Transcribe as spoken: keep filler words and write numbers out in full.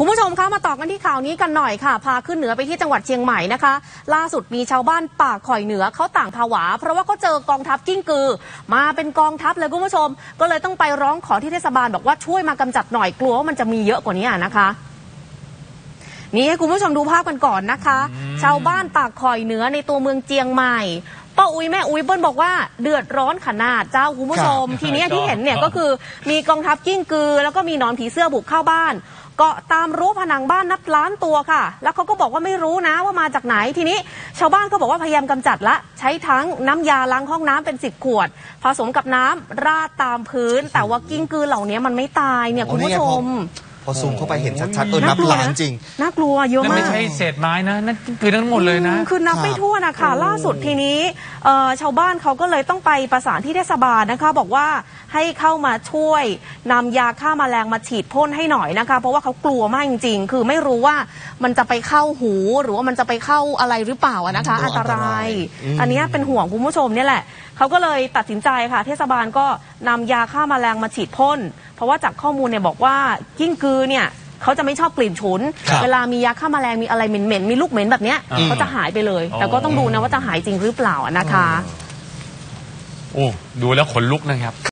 คุณผู้ชมคะมาต่อกันที่ข่าวนี้กันหน่อยค่ะพาขึ้นเหนือไปที่จังหวัดเชียงใหม่นะคะล่าสุดมีชาวบ้านป่าข่อยเหนือเขาต่างผวาเพราะว่าเขาเจอกองทัพกิ้งกือมาเป็นกองทัพเลยคุณผู้ชมก็เลยต้องไปร้องขอที่เทศบาลบอกว่าช่วยมากำจัดหน่อยกลัวว่ามันจะมีเยอะกว่านี้นะคะนี่ให้คุณผู้ชมดูภาพกันก่อนนะคะชาวบ้านป่าข่อยเหนือในตัวเมืองเชียงใหม่ป้าอุ้ยแม่อุ้ยเบิ้ลบอกว่าเดือดร้อนขนาดเจ้าคุณผู้ชมทีนี้ที่เห็นเนี่ยก็คือมีกองทัพกิ้งกือแล้วก็มีหนอนผีเสื้อบุกเข้าบ้านเกาะตามรั้วผนังบ้านนับล้านตัวค่ะแล้วเขาก็บอกว่าไม่รู้นะว่ามาจากไหนทีนี้ชาวบ้านก็บอกว่าพยายามกำจัดละใช้ทั้งน้ำยาล้างห้องน้ำเป็นสิบขวดผสมกับน้ำราดตามพื้นแต่ว่ากิ้งกือเหล่านี้มันไม่ตายเนี่ยคุณผู้ชมพอซูมเข้าไปเห็นชัดๆเออนับล้านจริงน่ากลัวเยอะมากไม่ใช่เศษไม้นะนั่นคือทั้งหมดเลยนะคือนับไม่ทั่วนะคะล่าสุดทีนี้ชาวบ้านเขาก็เลยต้องไปประสานที่เทศบาลนะคะบอกว่าให้เข้ามาช่วยนำยาฆ่าแมลงมาฉีดพ่นให้หน่อยนะคะเพราะว่าเขากลัวมากจริงๆคือไม่รู้ว่ามันจะไปเข้าหูหรือว่ามันจะไปเข้าอะไรหรือเปล่านะคะอันตรายอันนี้เป็นห่วงคุณผู้ชมนี่แหละเขาก็เลยตัดสินใจค่ะเทศบาลก็นำยาฆ่าแมลงมาฉีดพ่นเพราะว่าจากข้อมูลเนี่ยบอกว่ากิ้งกือเนี่ยเขาจะไม่ชอบกลิ่นฉุนเวลามียาฆ่าแมลงมีอะไรเหม็นๆมีลูกเหม็นแบบเนี้ยเขาจะหายไปเลยแต่ก็ต้องดูนะว่าจะหายจริงหรือเปล่านะคะโอ้ดูแล้วขนลุกนะครับ